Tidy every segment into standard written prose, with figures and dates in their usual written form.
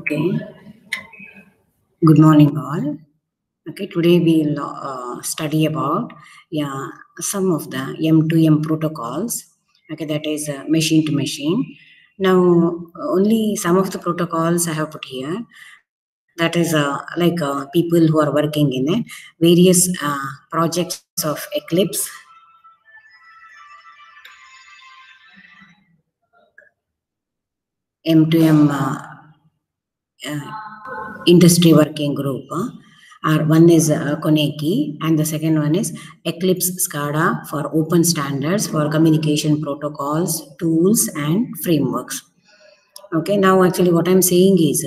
Okay. Good morning, all. Okay, today we'll study about some of the M2M protocols. Okay, that is machine to machine. Now, only some of the protocols I have put here. That is people who are working in various projects of Eclipse. M2M industry working group. One is Koneki and the second one is Eclipse SCADA for open standards for communication protocols, tools and frameworks. Okay, now actually what I'm saying is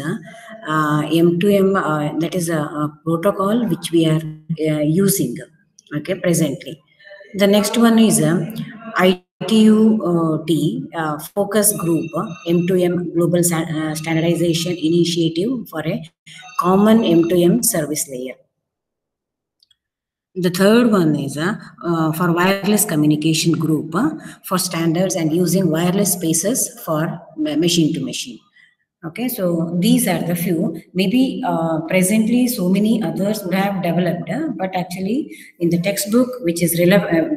M2M, that is a protocol which we are using, okay, presently. The next one is ITU-T focus group, M2M Global Standardization Initiative for a common M2M service layer. The third one is for wireless communication group for standards and using wireless spaces for machine to machine. Okay, so these are the few. Maybe presently so many others would have developed, but actually in the textbook, which is relevant,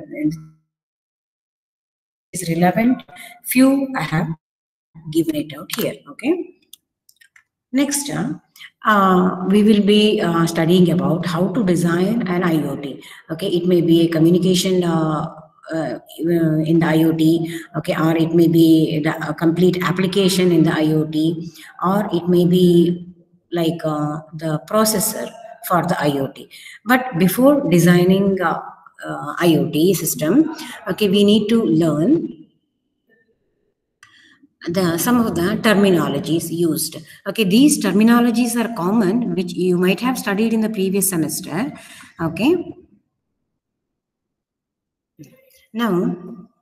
few I have given it out here. Okay. Next, we will be studying about how to design an IoT. Okay, it may be a communication in the IoT, okay, or it may be a complete application in the IoT, or it may be like the processor for the IoT. But before designing IoT system, okay, we need to learn some of the terminologies used. Okay, these terminologies are common, which you might have studied in the previous semester. Okay. Now,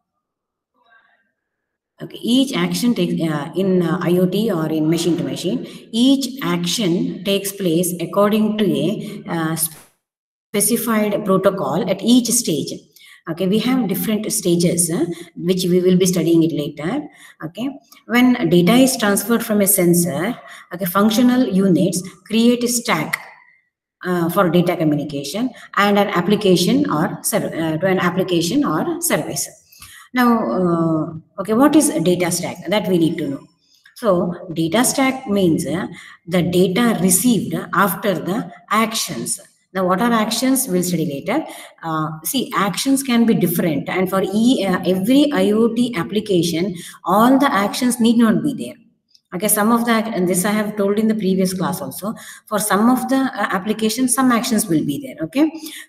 okay, each action takes in IoT or in machine to machine, each action takes place according to a specified protocol at each stage. Okay, we have different stages, which we will be studying it later. Okay, when data is transferred from a sensor, okay, functional units create a stack for data communication and an application or to an application or service. Now, okay, what is a data stack? That we need to know. So, data stack means the data received after the actions. Now, what are actions? We'll study later. See, actions can be different, and for every IoT application, all the actions need not be there. Okay, some of that, and this I have told in the previous class also. For some of the applications, some actions will be there. Okay,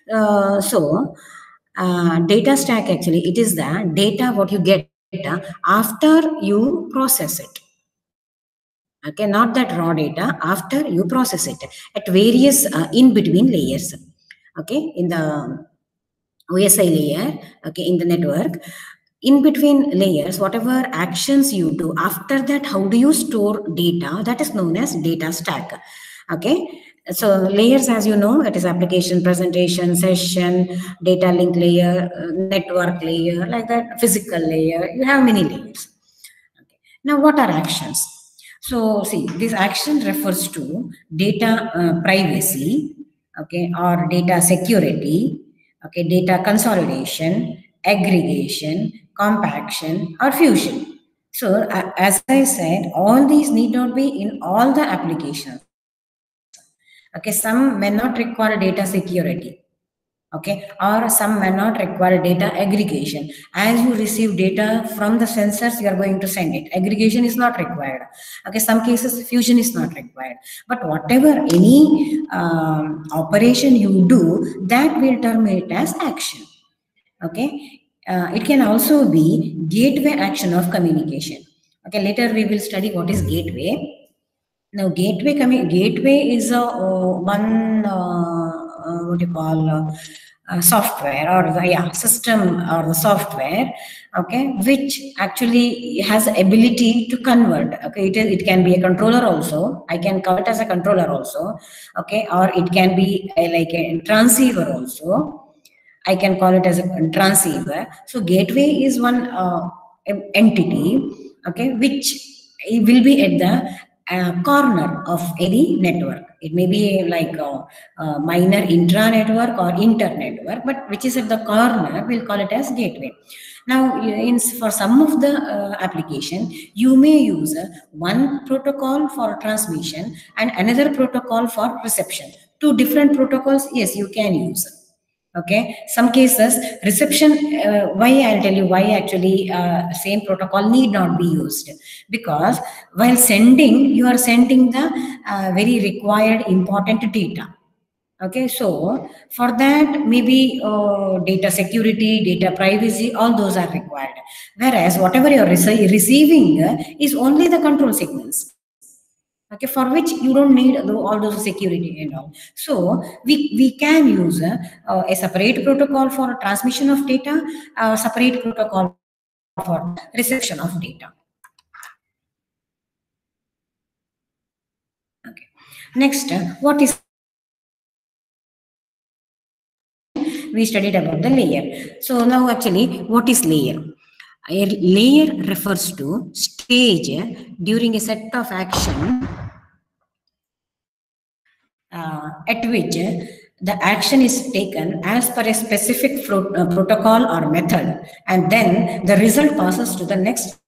data stack actually it is the data what you get after you process it. Okay, not that raw data, after you process it at various in between layers. Okay, in the OSI layer, okay, in the network, in between layers, whatever actions you do, after that, how do you store data? That is known as data stack. Okay, so layers, as you know, it is application, presentation, session, data link layer, network layer, like that, physical layer. You have many layers. Okay. Now, what are actions? So, see, this action refers to data privacy, okay, or data security, okay, data consolidation, aggregation, compaction, or fusion. So, as I said, all these need not be in all the applications. Okay, some may not require data security. Okay, or some may not require data aggregation. As you receive data from the sensors, you are going to send it. Aggregation is not required. Okay, some cases fusion is not required. But whatever any operation you do, that will terminate as action. Okay, it can also be gateway action of communication. Okay, later we will study what is gateway. Now, gateway is one what you call software or the system or the software, okay, which actually has the ability to convert. Okay, it can be a controller also. I can call it as a controller also. Okay, or it can be like a transceiver also. I can call it as a transceiver. So gateway is one entity, okay, which will be at the corner of any network. It may be like a minor intra network or inter network, but which is at the corner, we'll call it as gateway. Now, for some of the application, you may use one protocol for transmission and another protocol for reception. Two different protocols, yes, you can use. Okay, some cases reception, why I'll tell you why actually same protocol need not be used, because while sending, you are sending the very required important data. Okay, so for that maybe data security, data privacy, all those are required, whereas whatever you're receiving is only the control signals. Okay, for which you don't need all those security and all. So we can use a separate protocol for transmission of data, a separate protocol for reception of data. Okay, next, what is, we studied about the layer. So now actually what is layer? A layer refers to stage during a set of action at which the action is taken as per a specific protocol or method, and then the result passes to the next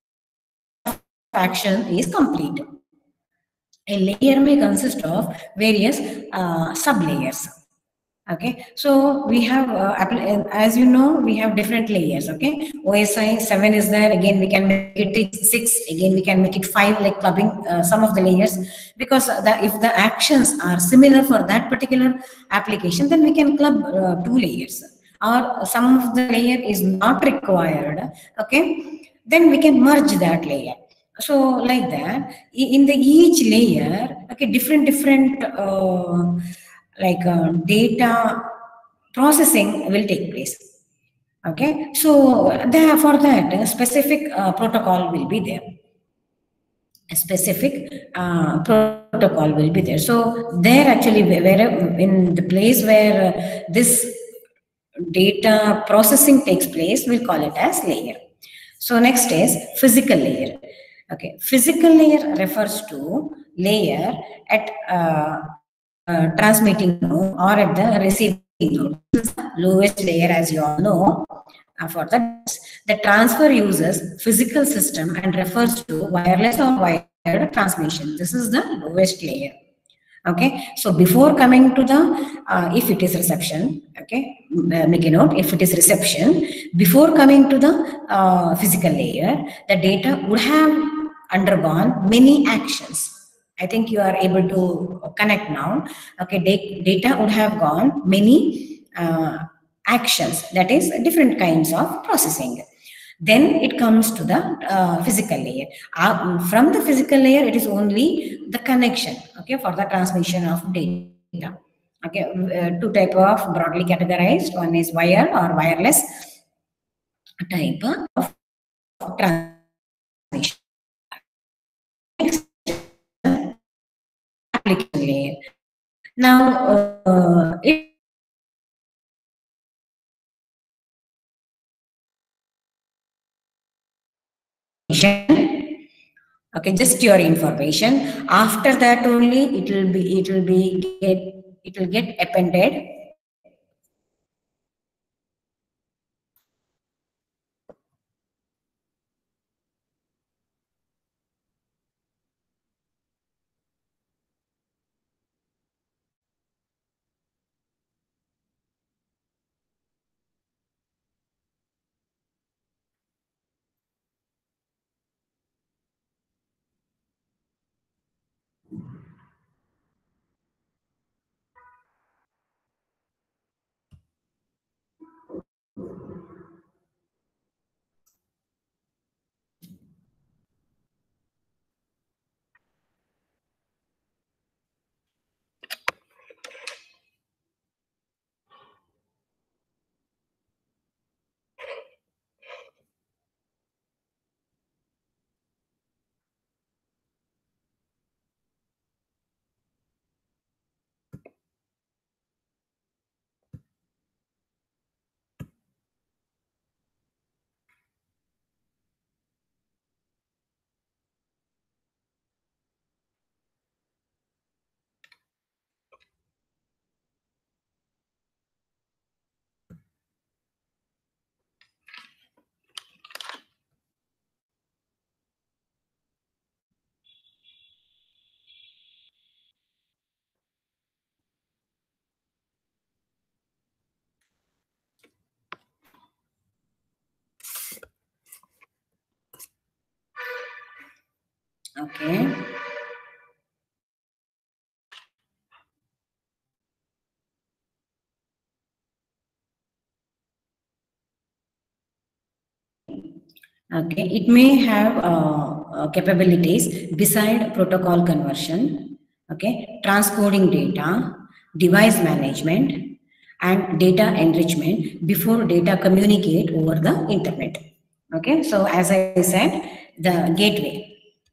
action is complete. A layer may consist of various sub layers. Okay, so we have as you know, we have different layers. Okay, OSI 7 is there, again we can make it 6, again we can make it 5, like clubbing some of the layers, because if the actions are similar for that particular application, then we can club 2 layers, or some of the layer is not required. Okay, then we can merge that layer. So like that, in the each layer, okay, different like data processing will take place. Okay, so there, for that a specific protocol will be there. A specific protocol will be there. So there actually, where in the place where this data processing takes place, we'll call it as layer. So next is physical layer. Okay, physical layer refers to layer at transmitting node or at the receiving node. This is the lowest layer, as you all know. For the transfer uses physical system and refers to wireless or wired transmission. This is the lowest layer. Okay, so before coming to the if it is reception, okay, make a note, if it is reception, before coming to the physical layer, the data would have undergone many actions. I think you are able to connect now. Okay, data would have gone many actions, that is different kinds of processing. Then it comes to the physical layer. From the physical layer, it is only the connection, okay, for the transmission of data. Okay, two type of broadly categorized. One is wired or wireless type of transmission. Next, application layer. Now, it okay, just your information. After that only it will get appended. Okay. Okay, it may have capabilities beside protocol conversion, okay, transcoding data, device management, and data enrichment before data communicate over the internet. Okay, so as I said, the gateway.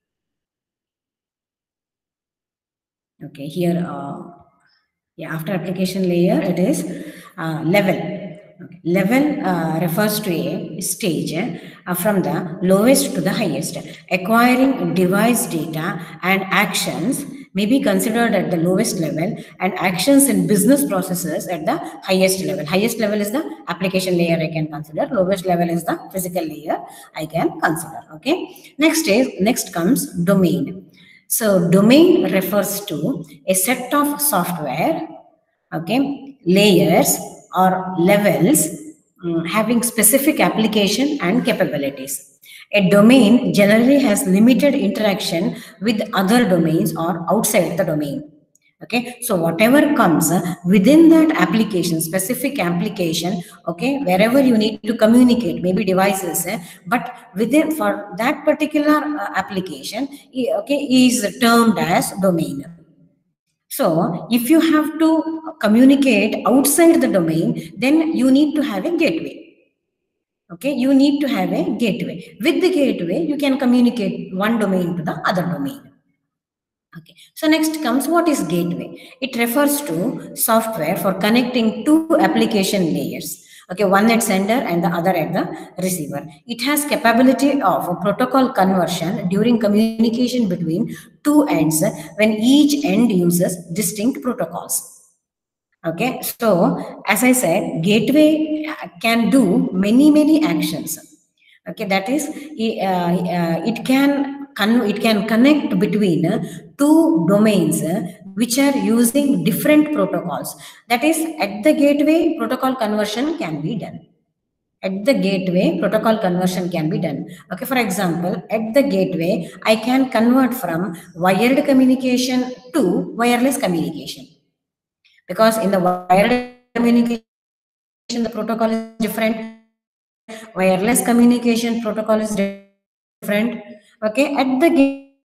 Okay, here, yeah, after application layer, it is level. Okay. Level refers to a stage from the lowest to the highest. Acquiring device data and actions may be considered at the lowest level, and actions in business processes at the highest level. Highest level is the application layer I can consider. Lowest level is the physical layer I can consider. Okay. Next comes domain. So domain refers to a set of software, okay, layers or levels having specific application and capabilities. A domain generally has limited interaction with other domains or outside the domain. Okay, so whatever comes within that application, specific application, okay, wherever you need to communicate, maybe devices, but within for that particular application, okay, is termed as domain. So if you have to communicate outside the domain, then you need to have a gateway. Okay, you need to have a gateway. With the gateway, you can communicate one domain to the other domain. Okay, so next comes what is gateway? It refers to software for connecting two application layers. Okay, one at sender and the other at the receiver. It has capability of protocol conversion during communication between two ends when each end uses distinct protocols. Okay, so as I said, gateway can do many actions. Okay, that is, it can connect between two domains which are using different protocols. That is, at the gateway, protocol conversion can be done. At the gateway, protocol conversion can be done. Okay, for example, at the gateway, I can convert from wired communication to wireless communication. Because in the wired communication, the protocol is different. Wireless communication protocol is different. Okay, at the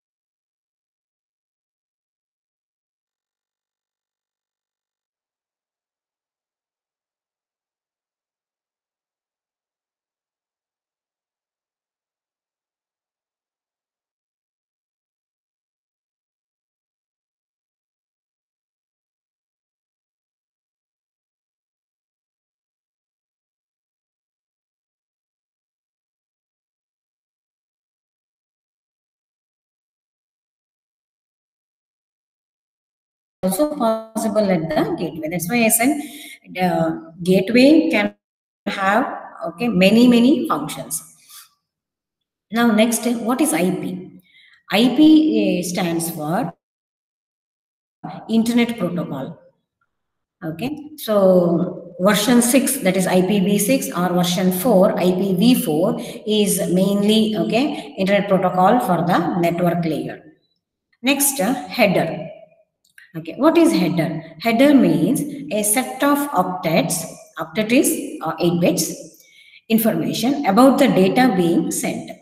also possible at the gateway. That's why I said the gateway can have, okay, many functions. Now next, what is IP? IP stands for Internet Protocol. Okay, so version 6, that is IPv6, or version 4, IPv4, is mainly, okay, Internet Protocol for the network layer. Next, header. Okay, what is header? Header means a set of octets, octet is 8 bits, information about the data being sent.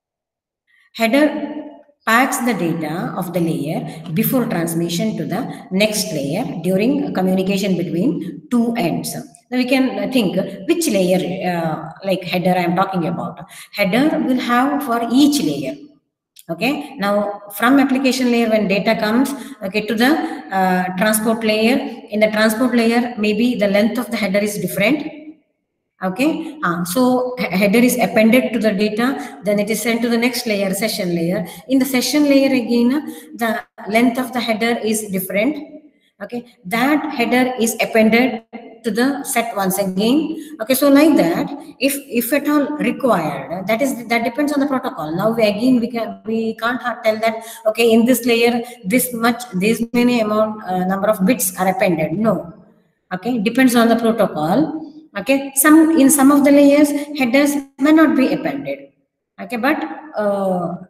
Header packs the data of the layer before transmission to the next layer during communication between two ends. Now we can think which layer, like header I am talking about. Header will have for each layer. Okay, now from application layer, when data comes, okay, to the transport layer, in the transport layer, maybe the length of the header is different. Okay, so header is appended to the data, then it is sent to the next layer, session layer. In the session layer again, the length of the header is different. Okay, that header is appended to the set once again. Okay, so like that, if at all required, that depends on the protocol. Now we can't tell that, okay, in this layer this many number of bits are appended. No. Okay, depends on the protocol. Okay, in some of the layers, headers may not be appended. Okay, but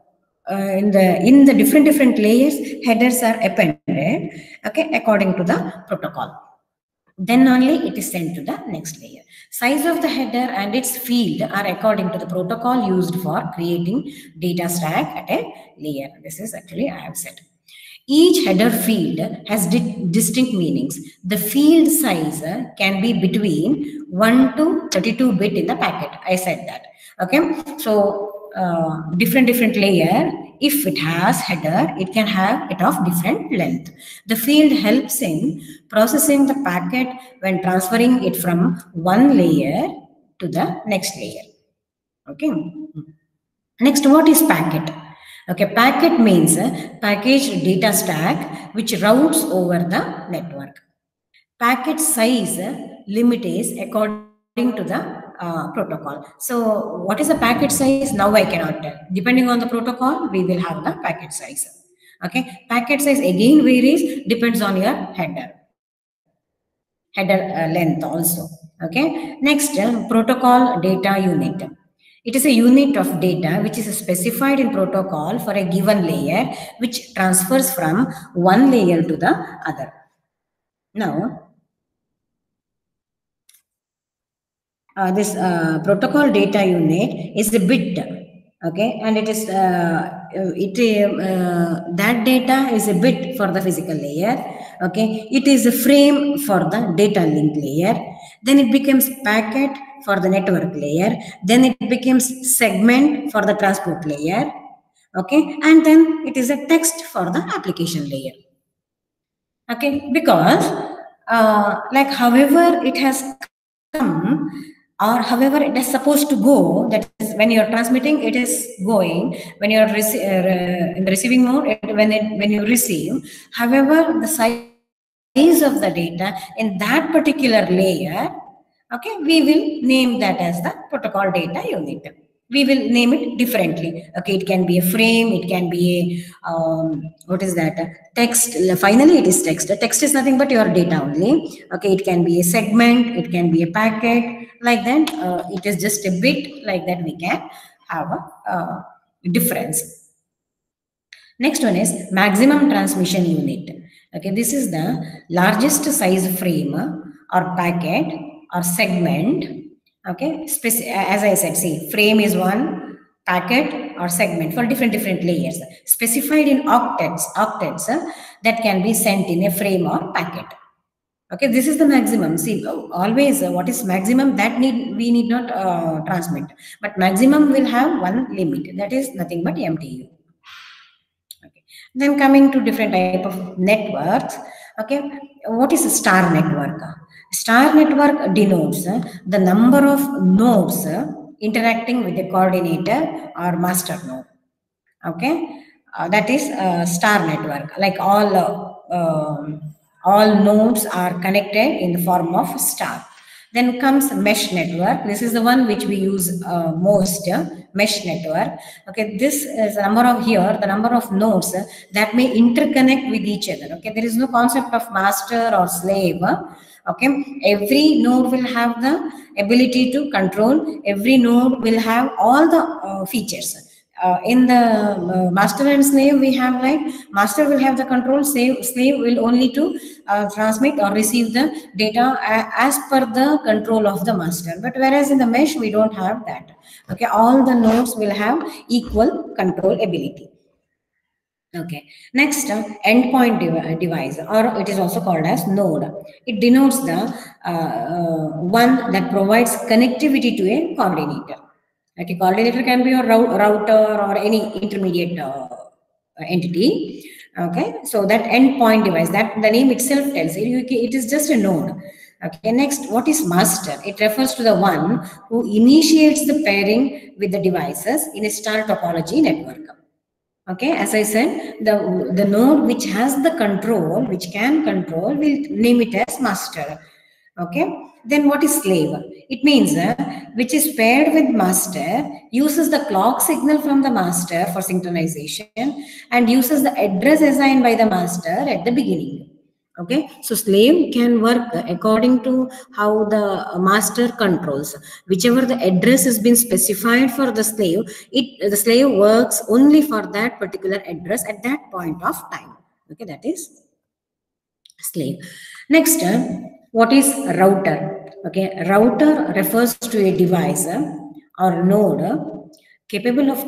in the different layers, headers are appended, okay, according to the protocol. Then only it is sent to the next layer. Size of the header and its field are according to the protocol used for creating data stack at a layer. This is actually I have said. Each header field has distinct meanings. The field size can be between 1 to 32 bit in the packet. I said that. Okay. So different layer, if it has header, it can have it of different length. The field helps in processing the packet when transferring it from one layer to the next layer. Okay. Next, what is packet? Okay, packet means a packaged data stack which routes over the network. Packet size limit is according to the protocol. So, what is the packet size? Now I cannot tell. Depending on the protocol, we will have the packet size. Okay, packet size again varies, depends on your header length also. Okay, next, protocol data unit. It is a unit of data which is specified in protocol for a given layer, which transfers from one layer to the other. Now, this protocol data unit is a bit, okay, and it is that data is a bit for the physical layer, okay. It is a frame for the data link layer. Then it becomes packet for the network layer. Then it becomes segment for the transport layer, okay, and then it is a text for the application layer. Okay, because like however it has come or however it is supposed to go, that is when you are transmitting it is going, when you are in the receiving mode, when you receive, however the size of the data in that particular layer, okay, we will name that as the protocol data unit. We will name it differently. Okay, it can be a frame, it can be a what is that? Text. Finally, it is text. Text is nothing but your data only. Okay, it can be a segment, it can be a packet. Like that, it is just a bit. Like that, we can have a difference. Next one is maximum transmission unit. Okay, this is the largest size frame or packet or segment. Okay, as I said, see, frame is one, packet or segment for different layers, specified in octets that can be sent in a frame or packet. Okay, this is the maximum. See, always what is maximum, that we need not transmit, but maximum will have one limit, that is nothing but MTU. Okay. Then coming to different type of networks. Okay, what is a star network? Star network denotes the number of nodes interacting with the coordinator or master node. Okay, that is star network. Like all nodes are connected in the form of star. Then comes mesh network. This is the one which we use most, mesh network. Okay, this is the number of nodes that may interconnect with each other. Okay, there is no concept of master or slave. Okay, every node will have the ability to control. Every node will have all the features. In the master and slave, we have like master will have the control, slave will only to transmit or receive the data as per the control of the master. But whereas in the mesh, we don't have that. Okay, all the nodes will have equal control ability. Okay, next endpoint device, or it is also called as node. It denotes the one that provides connectivity to a coordinator. Okay, coordinator can be a router or any intermediate entity. Okay, so that endpoint device, that the name itself tells you, it is just a node. Okay, next, what is master? It refers to the one who initiates the pairing with the devices in a star topology network. Okay, as I said, the node which has the control, which can control, we'll name it as master. Okay, then what is slave? It means which is paired with master, uses the clock signal from the master for synchronization and uses the address assigned by the master at the beginning. Okay, so slave can work according to how the master controls. Whichever the address has been specified for the slave, the slave works only for that particular address at that point of time. Okay, that is slave. Next, what is router? Okay, router refers to a device or node capable of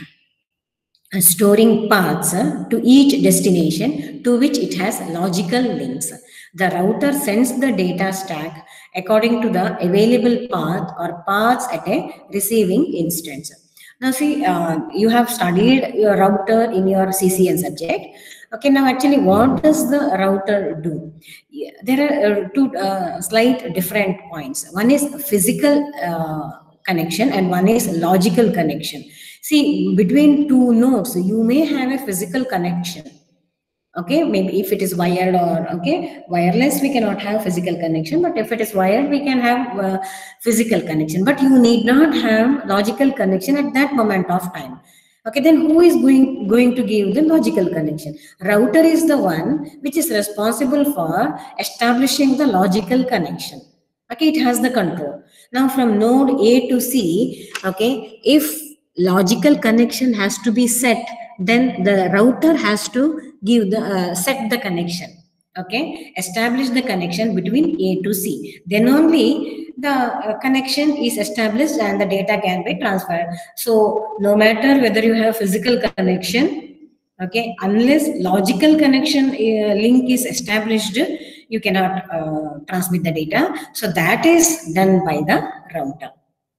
storing paths to each destination to which it has logical links. The router sends the data stack according to the available path or paths at a receiving instance. Now see, you have studied your router in your CCN subject. Okay, now actually what does the router do? Yeah, there are two slight different points. One is physical connection and one is logical connection. See, between two nodes, you may have a physical connection. Okay, maybe if it is wired or okay, wireless, we cannot have physical connection. But if it is wired, we can have physical connection. But you need not have logical connection at that moment of time. Okay, then who is going to give the logical connection? Router is the one which is responsible for establishing the logical connection. Okay, it has the control. Now from node A to C, okay, if logical connection has to be set, then the router has to give the set the connection. Okay, establish the connection between A to C. Then only the connection is established and the data can be transferred. So no matter whether you have physical connection, okay, unless logical connection link is established, you cannot transmit the data. So that is done by the router.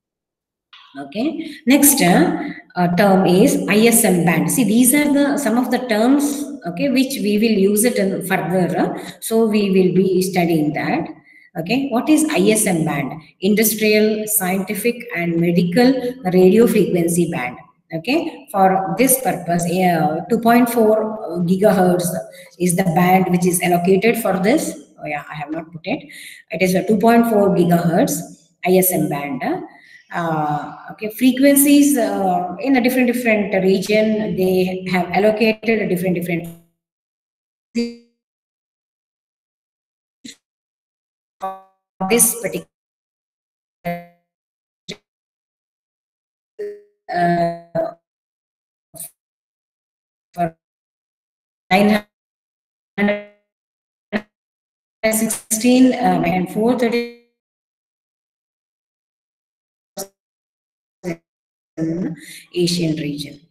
Okay, next term is ISM band. See, these are the some of the terms, okay, which we will use it in further. So we will be studying that. Okay, what is ISM band? Industrial, scientific, and medical radio frequency band. Okay, for this purpose, 2.4 gigahertz is the band which is allocated for this. Oh yeah, I have not put it. It is a 2.4 gigahertz ISM band. Okay, frequencies in a different region, they have allocated a different this particular for 916 and 430 Asian region.